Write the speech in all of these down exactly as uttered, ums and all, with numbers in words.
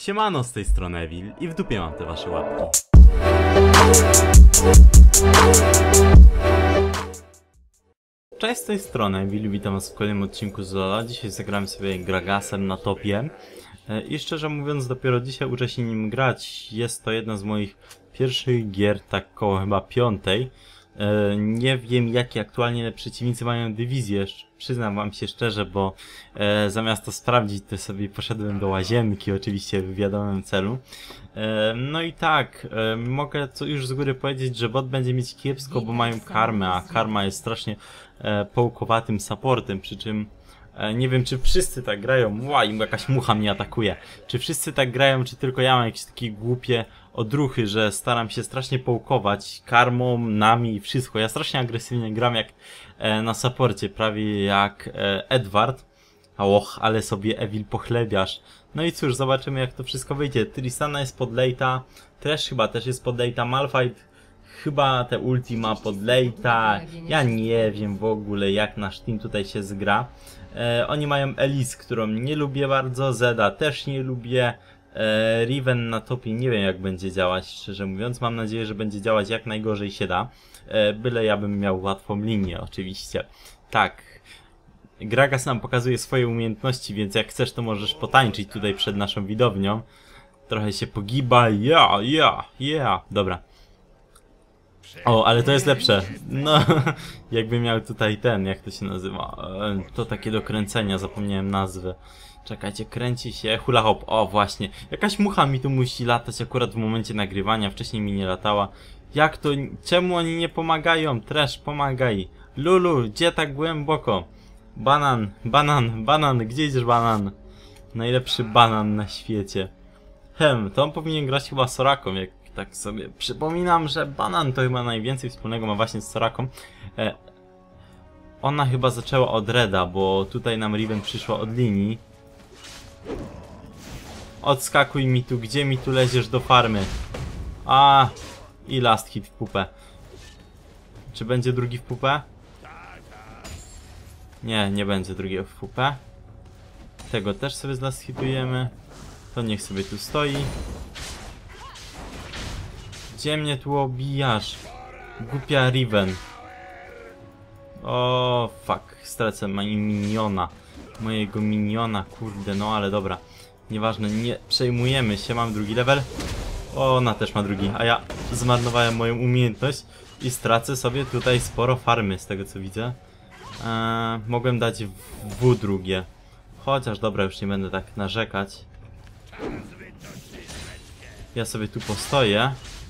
Siemano, z tej strony Evil i w dupie mam te wasze łapki. Cześć, z tej strony Evil, witam was w kolejnym odcinku z Lola. Dzisiaj zagrałem sobie Gragasem na topie. I szczerze mówiąc, dopiero dzisiaj uczę się nim grać. Jest to jedna z moich pierwszych gier, tak koło chyba piątej. Nie wiem, jakie aktualnie przeciwnicy mają dywizję, przyznam wam się szczerze, bo e, zamiast to sprawdzić, to sobie poszedłem do łazienki, oczywiście w wiadomym celu. E, no i tak, e, mogę co już z góry powiedzieć, że bot będzie mieć kiepsko, bo mają karmę, a karma jest strasznie e, połkowatym supportem, przy czym e, nie wiem, czy wszyscy tak grają. Łaj, jakaś mucha mnie atakuje. Czy wszyscy tak grają, czy tylko ja mam jakieś takie głupie odruchy, że staram się strasznie połkować karmą, nami i wszystko. Ja strasznie agresywnie gram jak e, na supporcie, prawie jak e, Edward. Och, ale sobie Evil pochlebiasz. No i cóż, zobaczymy jak to wszystko wyjdzie. Tristana jest pod late'a, Thresh chyba też jest pod late'a, Malphite chyba te ulti ma pod late'a. Ja nie wiem w ogóle jak nasz team tutaj się zgra. E, oni mają Elise, którą nie lubię bardzo, Zeda też nie lubię. E, Riven na topie nie wiem jak będzie działać, szczerze mówiąc. Mam nadzieję, że będzie działać jak najgorzej się da. E, byle ja bym miał łatwą linię oczywiście. Tak. Gragas nam pokazuje swoje umiejętności, więc jak chcesz to możesz potańczyć tutaj przed naszą widownią. Trochę się pogiba. Ja, ja, ja. Dobra. O, ale to jest lepsze. No, jakby miał tutaj ten, jak to się nazywa. E, to takie do kręcenia, zapomniałem nazwy. Czekajcie, kręci się, hula hop, o właśnie. Jakaś mucha mi tu musi latać akurat w momencie nagrywania, wcześniej mi nie latała. Jak to, czemu oni nie pomagają? Thresh, pomagaj. Lulu, gdzie tak głęboko? Banan, banan, banan, gdzie idziesz banan? Najlepszy banan na świecie. Hem, to on powinien grać chyba Soraką, jak tak sobie przypominam, że banan to chyba najwięcej wspólnego ma właśnie z Soraką. E, ona chyba zaczęła od Reda, bo tutaj nam Riven przyszła od linii. Odskakuj mi tu, gdzie mi tu leziesz do farmy? A i last hit w pupę. Czy będzie drugi w pupę? Nie, nie będzie drugiego w pupę. Tego też sobie z last hitujemy. To niech sobie tu stoi. Gdzie mnie tu obijasz? Głupia Riven. O fuck, stracę miniona. Mojego miniona, kurde, no ale dobra. Nieważne, nie przejmujemy się, mam drugi level. O, ona też ma drugi, a ja zmarnowałem moją umiejętność i stracę sobie tutaj sporo farmy, z tego co widzę. Eee, mogłem dać W drugie. Chociaż dobra, już nie będę tak narzekać. Ja sobie tu postoję.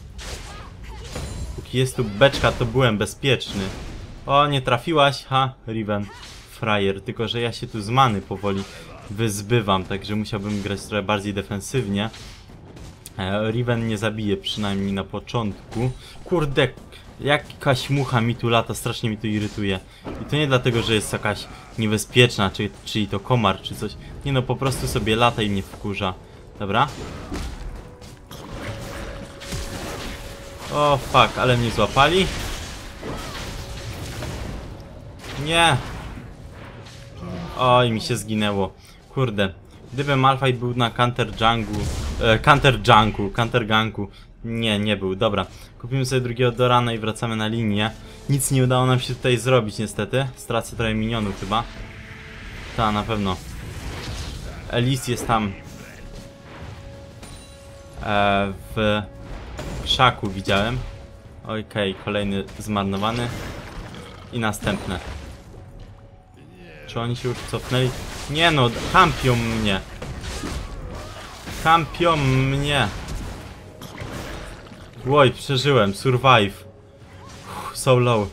Póki jest tu beczka, to byłem bezpieczny. O, nie trafiłaś, ha, Riven. Frajer, tylko że ja się tu z many powoli wyzbywam, także musiałbym grać trochę bardziej defensywnie. E, Riven nie zabije, przynajmniej na początku. Kurde, jakaś mucha mi tu lata, strasznie mi to irytuje. I to nie dlatego, że jest jakaś niebezpieczna, czy, czyli to komar, czy coś. Nie no, po prostu sobie lata i mnie wkurza. Dobra. O fuck, ale mnie złapali. Nie. Oj, mi się zginęło. Kurde. Gdyby Malphite był na counter jungle, e, counter jungle, counter ganku. Nie, nie był. Dobra. Kupimy sobie drugiego Dorana i wracamy na linię. Nic nie udało nam się tutaj zrobić niestety. Stracę trochę minionów chyba. Ta, na pewno. Elise jest tam. E, w krzaku widziałem. Okej, okay, kolejny zmarnowany. I następne. Czy oni się już cofnęli? Nie no, kampią mnie. Kampią mnie. Oj, przeżyłem. Survive. Uff, so low.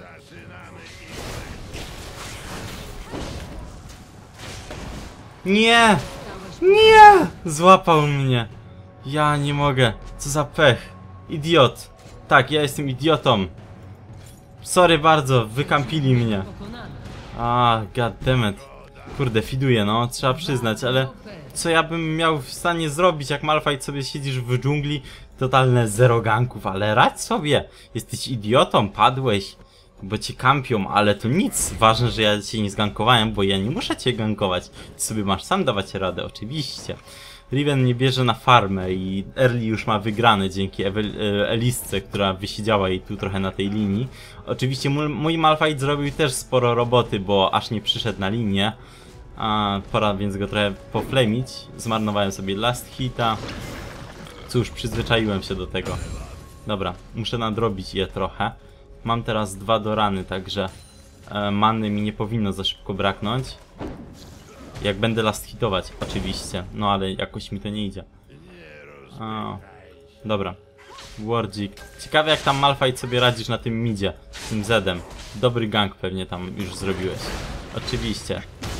Nie! Nie! Złapał mnie. Ja nie mogę. Co za pech. Idiot. Tak, ja jestem idiotą. Sorry bardzo, wykampili mnie. A, goddammit. Kurde, fiduję, no, trzeba przyznać, ale co ja bym miał w stanie zrobić, jak Malphite sobie siedzisz w dżungli, totalne zero ganków, ale radź sobie. Jesteś idiotą, padłeś, bo cię kampią, ale to nic. Ważne, że ja cię nie zgankowałem, bo ja nie muszę cię gankować. Ty sobie masz sam dawać radę, oczywiście. Riven nie bierze na farmę i early już ma wygrane dzięki Ewel Elisce, która wysiedziała jej tu trochę na tej linii. Oczywiście mój, mój Malphite zrobił też sporo roboty, bo aż nie przyszedł na linię. A pora więc go trochę poflamić. Zmarnowałem sobie last hita. Cóż, przyzwyczaiłem się do tego. Dobra, muszę nadrobić je trochę. Mam teraz dwa do rany, także e, many mi nie powinno za szybko braknąć. Jak będę last hitować, oczywiście. No ale jakoś mi to nie idzie. O, dobra. Wardzik. Ciekawe jak tam Malphite sobie radzisz na tym midzie. Z tym Zedem. Dobry gang pewnie tam już zrobiłeś. Oczywiście.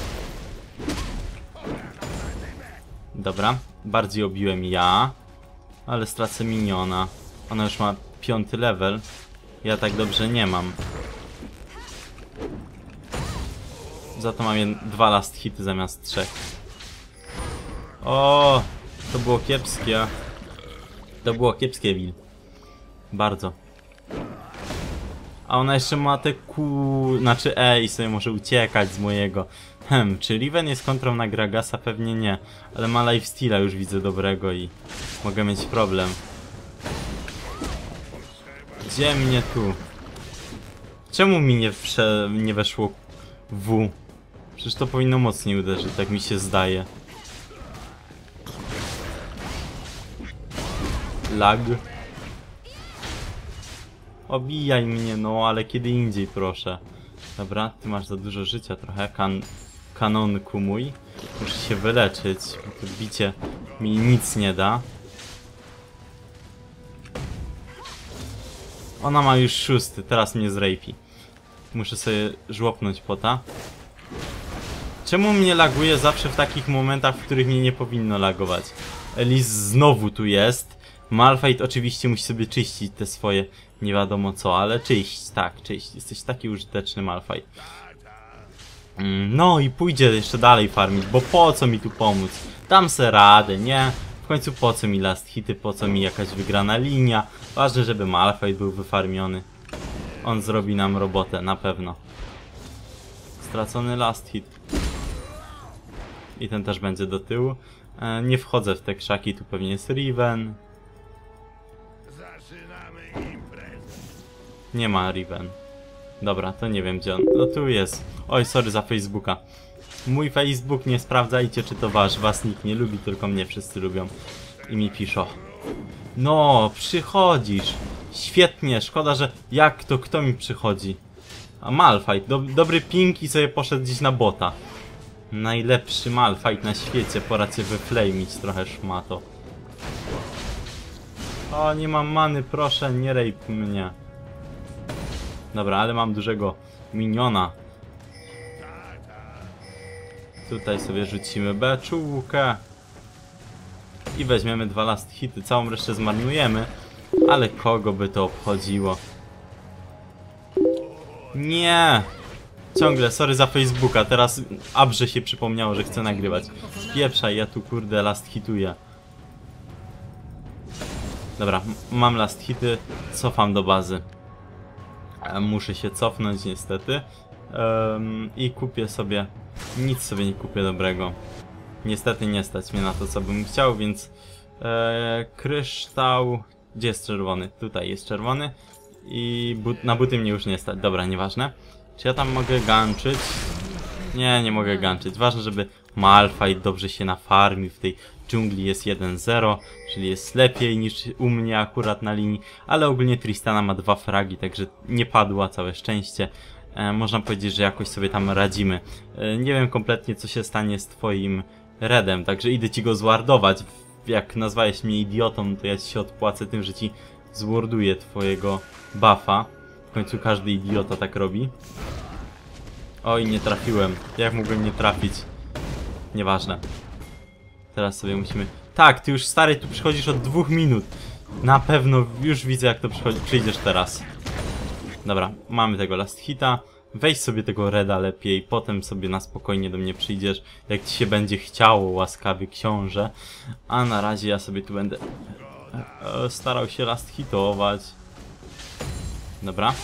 Dobra. Bardziej obiłem ja. Ale stracę miniona. Ona już ma piąty level. Ja tak dobrze nie mam. Za to mam dwa last hity zamiast trzech. O, to było kiepskie. To było kiepskie, Will. Bardzo. A ona jeszcze ma te ku... Znaczy E i sobie może uciekać z mojego. Hm, czy Riven jest kontrą na Gragasa? Pewnie nie. Ale ma lifesteala już widzę dobrego i mogę mieć problem. Gdzie mnie tu? Czemu mi nie, wsze... nie weszło W? Przecież to powinno mocniej uderzyć, tak mi się zdaje. Lag. Obijaj mnie, no ale kiedy indziej, proszę. Dobra, ty masz za dużo życia trochę, kan kanonku mój. Muszę się wyleczyć, bo to bicie mi nic nie da. Ona ma już szósty, teraz mnie zrejpi. Muszę sobie żłopnąć pota. Czemu mnie laguje zawsze w takich momentach, w których mnie nie powinno lagować? Elis znowu tu jest. Malphite oczywiście musi sobie czyścić te swoje nie wiadomo co, ale czyść, tak, czyść. Jesteś taki użyteczny, Malphite. No i pójdzie jeszcze dalej farmić, bo po co mi tu pomóc? Dam se radę, nie? W końcu po co mi last hity, po co mi jakaś wygrana linia? Ważne, żeby Malphite był wyfarmiony. On zrobi nam robotę, na pewno. Stracony last hit. I ten też będzie do tyłu. E, nie wchodzę w te krzaki, tu pewnie jest Riven. Nie ma Riven. Dobra, to nie wiem gdzie on. No tu jest. Oj, sorry za Facebooka. Mój Facebook, nie sprawdzajcie czy to wasz. Was nikt nie lubi, tylko mnie wszyscy lubią. I mi piszą. No, przychodzisz. Świetnie, szkoda, że... Jak to, kto mi przychodzi? A Malphite, do, dobry ping i sobie poszedł gdzieś na bota. Najlepszy Malphite na świecie, pora cię wyflamić trochę, szmato. O, nie mam many, proszę, nie rape mnie. Dobra, ale mam dużego miniona. Tutaj sobie rzucimy beczułkę. I weźmiemy dwa last hity, całą resztę zmarnujemy. Ale kogo by to obchodziło? Nie! Ciągle, sorry za Facebooka, teraz Abrze się przypomniało, że chce nagrywać. Pieprzaj, ja tu kurde last hituję. Dobra, mam last hity, cofam do bazy. Muszę się cofnąć niestety. Um, I kupię sobie... Nic sobie nie kupię dobrego. Niestety nie stać mnie na to, co bym chciał, więc... E, kryształ... Gdzie jest czerwony? Tutaj jest czerwony. I but, na buty mnie już nie stać. Dobra, nieważne. Czy ja tam mogę ganczyć? Nie, nie mogę ganczyć. Ważne, żeby Malphite dobrze się nafarmił. W tej dżungli jest jeden zero, czyli jest lepiej niż u mnie akurat na linii. Ale ogólnie Tristana ma dwa fragi, także nie padła, całe szczęście. E, można powiedzieć, że jakoś sobie tam radzimy. E, nie wiem kompletnie, co się stanie z twoim redem, także idę ci go zwardować. Jak nazwałeś mnie idiotą, to ja ci się odpłacę tym, że ci zwarduję twojego buffa. W końcu każdy idiota tak robi. Oj, nie trafiłem. Jak mógłbym nie trafić? Nieważne. Teraz sobie musimy... Tak, ty już stary tu przychodzisz od dwóch minut. Na pewno już widzę jak to przyjdziesz teraz. Dobra, mamy tego last hita. Weź sobie tego reda lepiej, potem sobie na spokojnie do mnie przyjdziesz, jak ci się będzie chciało, łaskawy książę. A na razie ja sobie tu będę e, starał się last hitować. Dobra.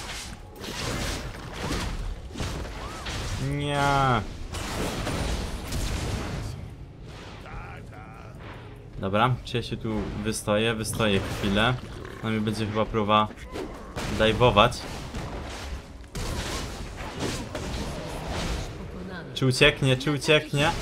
Nie. Dobra, czy ja się tu wystoję? Wystoję chwilę. No mi będzie chyba próba dajwować. Czy ucieknie? Czy ucieknie?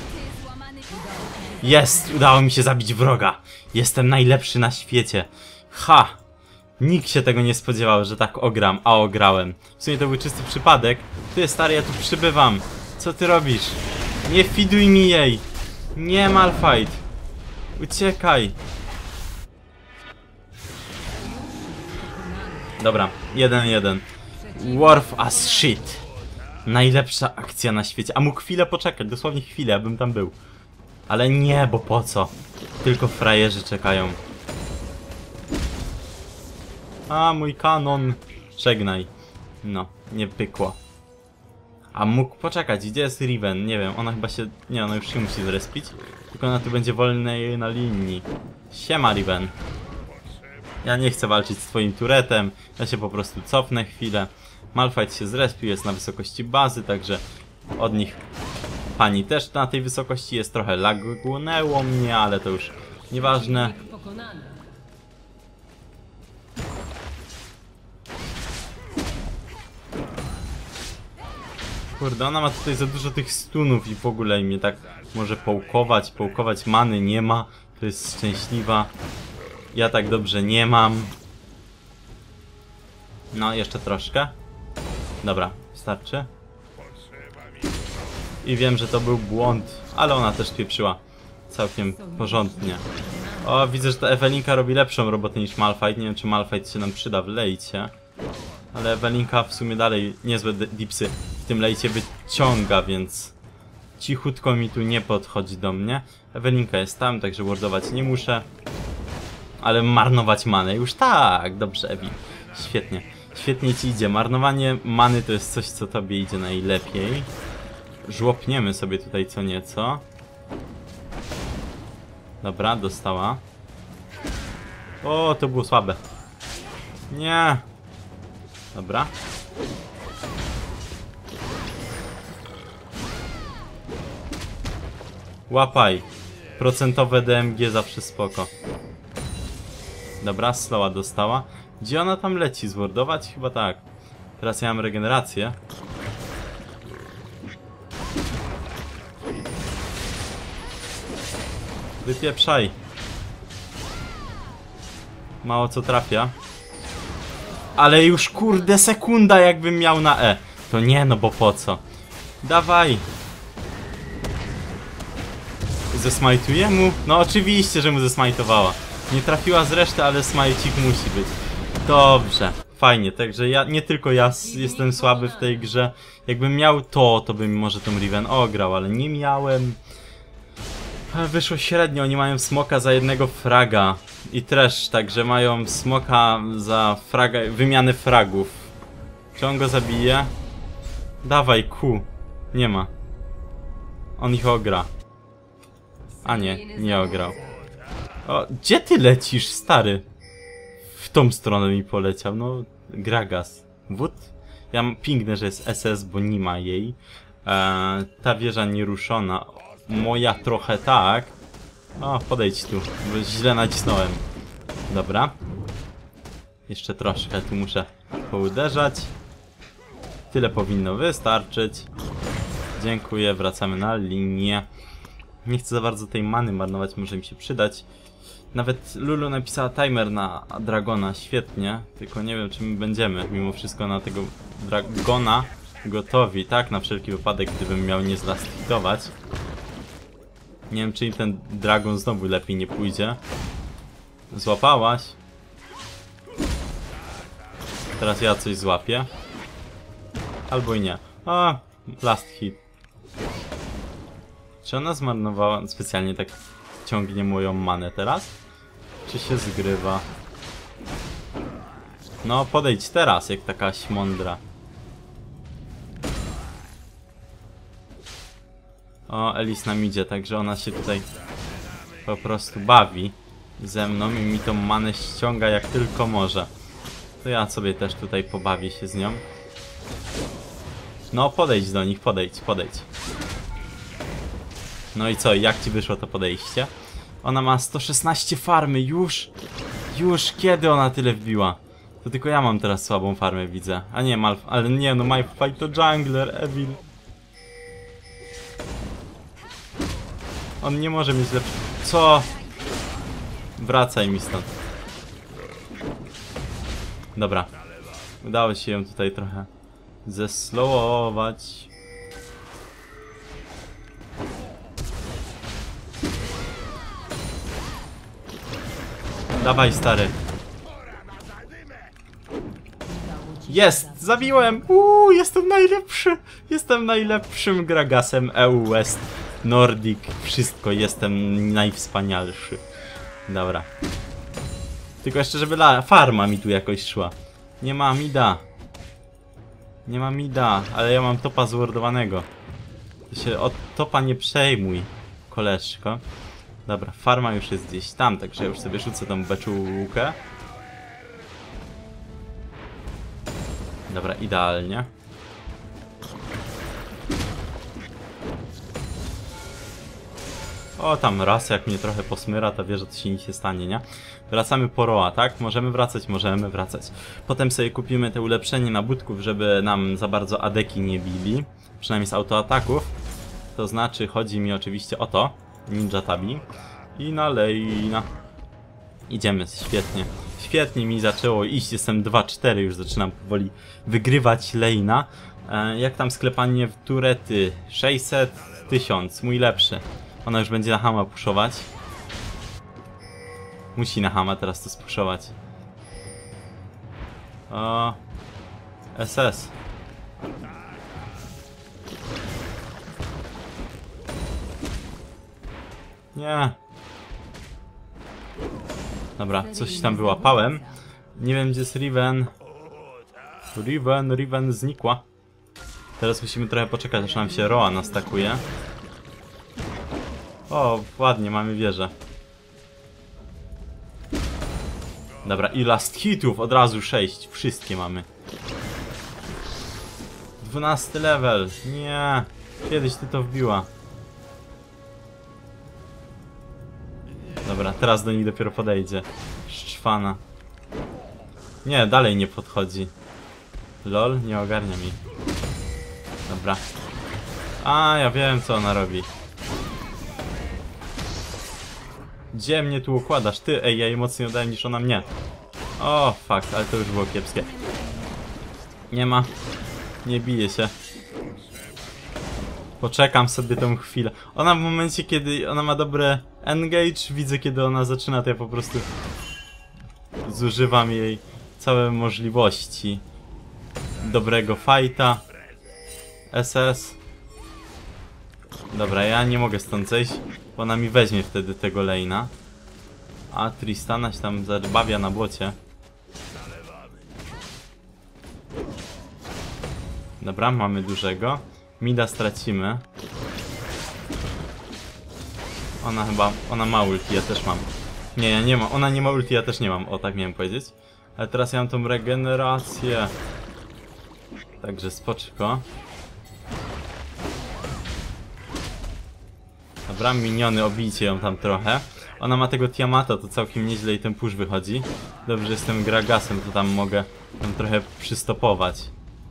Jest! Udało mi się zabić wroga! Jestem najlepszy na świecie! Ha! Nikt się tego nie spodziewał, że tak ogram, a ograłem. W sumie to był czysty przypadek. Ty, stary, ja tu przybywam. Co ty robisz? Nie fiduj mi jej! Nie, Malphite! Uciekaj! Dobra, jeden jeden. Worth as shit. Najlepsza akcja na świecie. A mógł chwilę poczekać, dosłownie chwilę, abym tam był. Ale nie, bo po co? Tylko frajerzy czekają. A, mój kanon. Żegnaj. No, nie pykło. A mógł poczekać. Gdzie jest Riven? Nie wiem, ona chyba się... Nie, ona już się musi zrespić. Tylko ona tu będzie wolnej na linii. Siema, Riven. Ja nie chcę walczyć z twoim turetem. Ja się po prostu cofnę chwilę. Malphite się zrespił, jest na wysokości bazy, także od nich pani też na tej wysokości jest. Trochę lagunęło mnie, ale to już nieważne. Kurde, ona ma tutaj za dużo tych stunów i w ogóle mnie tak może połkować, połkować, many nie ma. To jest szczęśliwa. Ja tak dobrze nie mam. No, jeszcze troszkę. Dobra, starczy. I wiem, że to był błąd, ale ona też pieprzyła całkiem porządnie. O, widzę, że ta Ewelinka robi lepszą robotę niż Malphite. Nie wiem, czy Malphite się nam przyda w lejcie. Ale Ewelinka w sumie dalej niezłe dipsy w tym lejcie wyciąga, więc cichutko mi tu nie podchodzi do mnie. Ewelinka jest tam, także wordować nie muszę. Ale marnować manę już tak, dobrze, Ewi. Świetnie, świetnie ci idzie. Marnowanie many to jest coś, co tobie idzie najlepiej. Żłopniemy sobie tutaj co nieco. Dobra, dostała. O, to było słabe. Nie. Dobra. Łapaj. Procentowe D M G zawsze spoko. Dobra, slowa dostała. Gdzie ona tam leci? Zwordować? Chyba tak. Teraz ja mam regenerację. Wypieprzaj. Mało co trafia. Ale już kurde sekunda jakbym miał na E. To nie, no bo po co? Dawaj. Zesmajtuje mu? No oczywiście, że mu zesmajtowała. Nie trafiła z reszty, ale smajcik musi być. Dobrze. Fajnie, także ja, nie tylko ja jestem słaby w tej grze. Jakbym miał to, to bym może tą Riven ograł, ale nie miałem. Wyszło średnio, oni mają smoka za jednego fraga. I trash, także mają smoka za fraga, wymianę fragów. Czy on go zabije? Dawaj, Q. Nie ma. On ich ogra. A nie, nie ograł. O, gdzie ty lecisz, stary? W tą stronę mi poleciał, no... Gragas. Wód? Ja mam pingnę, że jest S S, bo nie ma jej. Eee, ta wieża nieruszona. Moja trochę tak. O, podejdź tu, bo źle nacisnąłem. Dobra. Jeszcze troszkę tu muszę pouderzać. Tyle powinno wystarczyć. Dziękuję, wracamy na linię. Nie chcę za bardzo tej many marnować, może mi się przydać. Nawet Lulu napisała timer na Dragona, świetnie. Tylko nie wiem, czy my będziemy mimo wszystko na tego Dragona gotowi, tak? Na wszelki wypadek, gdybym miał nie zlasthitować. Nie wiem, czy im ten Dragon znowu lepiej nie pójdzie. Złapałaś. Teraz ja coś złapię. Albo i nie. A, last hit. Czy ona zmarnowała, specjalnie tak ciągnie moją manę teraz? Czy się zgrywa? No, podejdź teraz, jak takaś mądra. O, Elis nam idzie, także ona się tutaj po prostu bawi ze mną i mi tą manę ściąga jak tylko może. To ja sobie też tutaj pobawię się z nią. No, podejdź do nich, podejdź, podejdź. No i co, jak ci wyszło to podejście? Ona ma sto szesnaście farmy, już? Już kiedy ona tyle wbiła? To tylko ja mam teraz słabą farmę, widzę. A nie, Malf... ale nie, no Malphite to jungler, Evil. On nie może mieć lepszy... Co? Wracaj mi stąd. Dobra. Udało się ją tutaj trochę zeslowować. Dawaj, stary. Jest! Zabiłem! Uuu, jestem najlepszy! Jestem najlepszym Gragasem E U West Nordic. Wszystko, jestem najwspanialszy. Dobra. Tylko jeszcze, żeby la farma mi tu jakoś szła. Nie ma mida. Nie ma mida, ale ja mam topa zwordowanego. To się od topa nie przejmuj, koleżko. Dobra, farma już jest gdzieś tam, także ja już sobie rzucę tą beczułkę. Dobra, idealnie. O, tam raz jak mnie trochę posmyra, to wie, że to się nic nie stanie, nie? Wracamy po Roa, tak? Możemy wracać, możemy wracać. Potem sobie kupimy te ulepszenie na budków, żeby nam za bardzo adeki nie bili. Przynajmniej z autoataków. To znaczy, chodzi mi oczywiście o to. Ninja Tabi. I na Lejna. Idziemy, świetnie. Świetnie mi zaczęło iść, jestem dwa cztery, już zaczynam powoli wygrywać Lejna. E, jak tam sklepanie w turety? sześćset, tysiąc, mój lepszy. Ona już będzie na Hama puszować. Musi na Hama teraz to spuszować. O, S S. Nie. Dobra, coś tam wyłapałem. Nie wiem, gdzie jest Riven. Riven, Riven znikła. Teraz musimy trochę poczekać, aż nam się Roa nastakuje. O, ładnie, mamy wieżę. Dobra, i last hitów, od razu sześć. Wszystkie mamy. dwunasty level. Nie. Kiedyś ty to wbiła. Dobra, teraz do nich dopiero podejdzie. Szczwana. Nie, dalej nie podchodzi. Lol, nie ogarnia mi. Dobra. A, ja wiem, co ona robi. Gdzie mnie tu układasz? Ty, ej, ja jej mocniej oddałem niż ona mnie. O, fuck, ale to już było kiepskie. Nie ma. Nie bije się. Poczekam sobie tą chwilę. Ona w momencie, kiedy ona ma dobre engage, widzę, kiedy ona zaczyna, to ja po prostu zużywam jej całe możliwości dobrego fighta. S S. Dobra, ja nie mogę stąd zejść, bo ona mi weźmie wtedy tego lane'a. A Tristana się tam zabawia na błocie. Dobra, mamy dużego. Mida stracimy. Ona chyba, ona ma ulti, ja też mam. Nie, ja nie mam, ona nie ma ulti, ja też nie mam, o tak miałem powiedzieć. Ale teraz ja mam tą regenerację. Także spoczko. Dobra, miniony, obijcie ją tam trochę. Ona ma tego Tiamata, to całkiem nieźle i ten push wychodzi. Dobrze, że jestem Gragasem, to tam mogę tam trochę przystopować.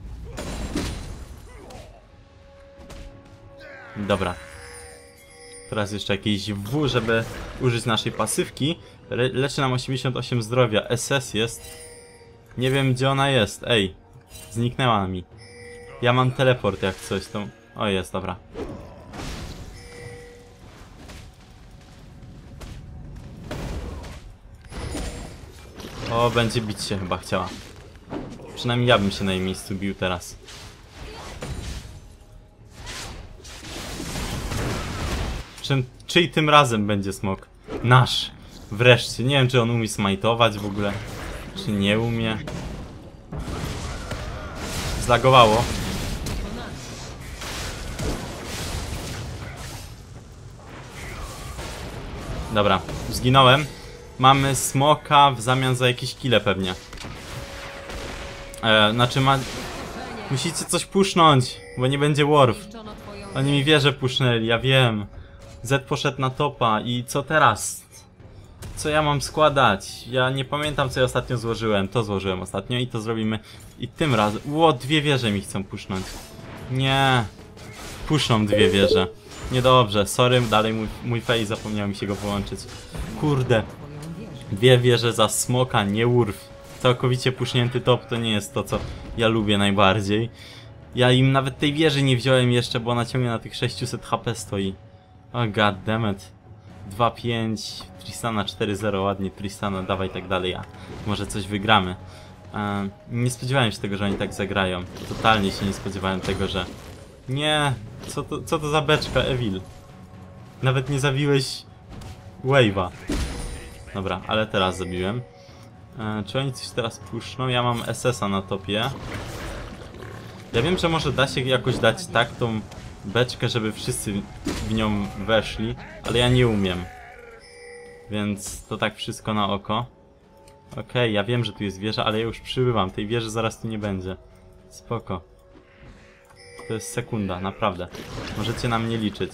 Dobra. Teraz jeszcze jakiś W, żeby użyć naszej pasywki. Le leczy nam osiemdziesiąt osiem zdrowia. S S jest. Nie wiem, gdzie ona jest. Ej, zniknęła mi. Ja mam teleport jak coś, to... O, jest, dobra. O, będzie bić się chyba chciała. Przynajmniej ja bym się na jej miejscu bił teraz. Czym, czyj tym razem będzie smok? Nasz! Wreszcie. Nie wiem, czy on umie smajtować w ogóle. Czy nie umie. Zlagowało. Dobra, zginąłem. Mamy smoka w zamian za jakieś kile pewnie. E, znaczy ma... Musicie coś pusznąć, bo nie będzie warf. Oni mi wieżę pusznęli, ja wiem. Z poszedł na topa i co teraz? Co ja mam składać? Ja nie pamiętam, co ja ostatnio złożyłem. To złożyłem ostatnio i to zrobimy i tym razem. Ło, dwie wieże mi chcą pusznąć. Nie. Puszczą dwie wieże. Niedobrze, sorry, dalej mój, mój face, zapomniałem mi się go połączyć. Kurde. Dwie wieże za smoka, nie urw. Całkowicie pusznięty top to nie jest to, co ja lubię najbardziej. Ja im nawet tej wieży nie wziąłem jeszcze, bo ona ciągle na tych sześciuset H P stoi. O oh, goddammit. dwa pięć, Tristana cztery zero, ładnie Tristana, dawaj tak dalej, a może coś wygramy. Eee, nie spodziewałem się tego, że oni tak zagrają. Totalnie się nie spodziewałem tego, że... Nie, co to, co to za beczka, Evil? Nawet nie zabiłeś Wave'a. Dobra, ale teraz zabiłem. Eee, czy oni coś teraz puszczą? Ja mam S S a na topie. Ja wiem, że może da się jakoś dać tak tą beczkę, żeby wszyscy w nią weszli, ale ja nie umiem. Więc to tak wszystko na oko. Okej, okay, ja wiem, że tu jest wieża, ale ja już przybywam. Tej wieży zaraz tu nie będzie. Spoko. To jest sekunda, naprawdę. Możecie na mnie liczyć.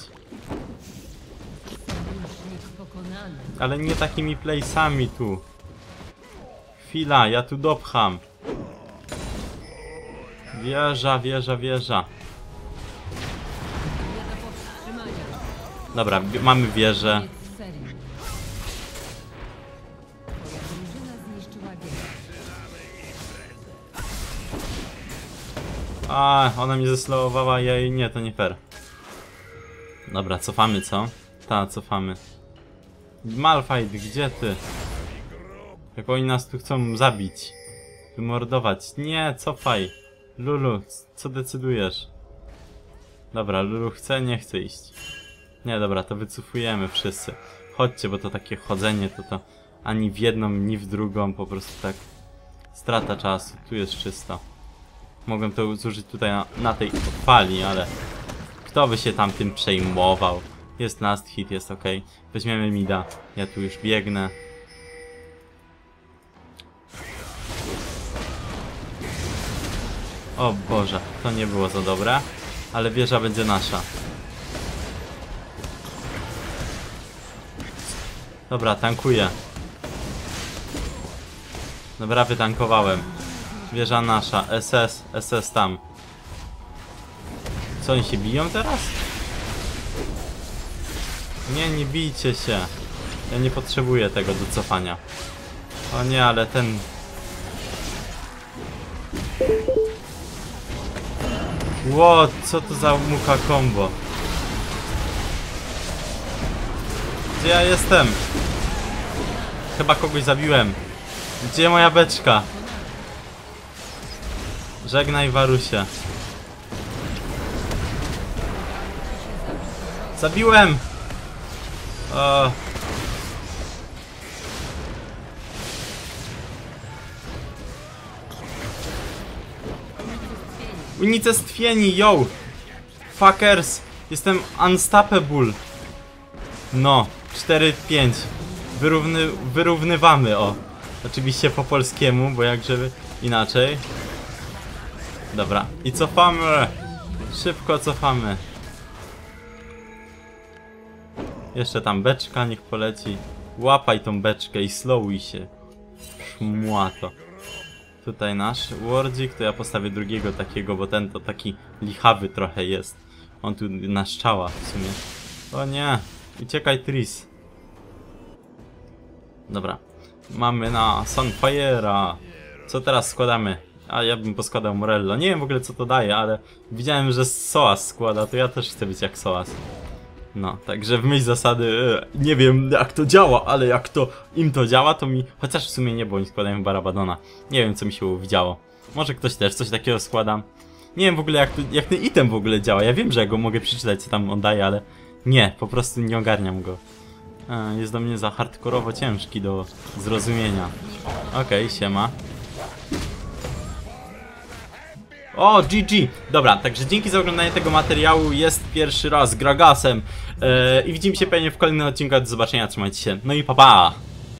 Ale nie takimi place'ami tu. Chwila, ja tu dopcham. Wieża, wieża, wieża. Dobra, mamy wieżę. A, ona mi zeslowowała, ja jej nie, to nie fair. Dobra, cofamy, co? Ta, cofamy. Malphite, gdzie ty? Jak oni nas tu chcą zabić. Wymordować. Nie, cofaj. Lulu, co decydujesz? Dobra, Lulu chce, nie chce iść. Nie, dobra, to wycofujemy wszyscy. Chodźcie, bo to takie chodzenie, to to ani w jedną, ni w drugą, po prostu tak strata czasu. Tu jest czysto. Mogłem to zużyć tutaj na, na tej fali, ale kto by się tam tym przejmował? Jest last hit, jest ok. Weźmiemy mida. Ja tu już biegnę. O Boże, to nie było za dobre, ale wieża będzie nasza. Dobra, tankuję. Dobra, wytankowałem. Wieża nasza, S S, S S tam. Co, oni się biją teraz? Nie, nie bijcie się. Ja nie potrzebuję tego do cofania. O nie, ale ten... Ło, co to za muka combo? Gdzie ja jestem? Chyba kogoś zabiłem. Gdzie moja beczka? Żegnaj, Warusie. Zabiłem! O. Unicestwieni, yo! Fuckers! Jestem unstoppable! No, cztery pięć. Wyrówny, wyrównywamy, o. Oczywiście po polskiemu, bo jak żeby inaczej. Dobra, i cofamy! Szybko cofamy. Jeszcze tam beczka, niech poleci. Łapaj tą beczkę i slowuj się. Szmłato. Tutaj nasz Wardzik, to ja postawię drugiego takiego, bo ten to taki lichawy trochę jest. On tu naszczała w sumie. O nie, uciekaj Tris. Dobra, mamy na Sunfire'a. Co teraz składamy? A ja bym poskładał Morello. Nie wiem w ogóle co to daje, ale widziałem, że Soas składa, to ja też chcę być jak Soas. No, także w myśl zasady, nie wiem jak to działa, ale jak to im to działa, to mi... Chociaż w sumie nie, bo oni składają Barabadona. Nie wiem co mi się widziało. Może ktoś też coś takiego składa. Nie wiem w ogóle jak, to, jak ten item w ogóle działa. Ja wiem, że ja go mogę przeczytać co tam on daje, ale nie, po prostu nie ogarniam go. E, jest do mnie za hardkorowo ciężki do zrozumienia. Okej, okay, siema. O, G G! Dobra, także dzięki za oglądanie tego materiału. Jest pierwszy raz Gragasem. Yy, I widzimy się pewnie w kolejnym odcinku. Do zobaczenia, trzymajcie się. No i pa pa!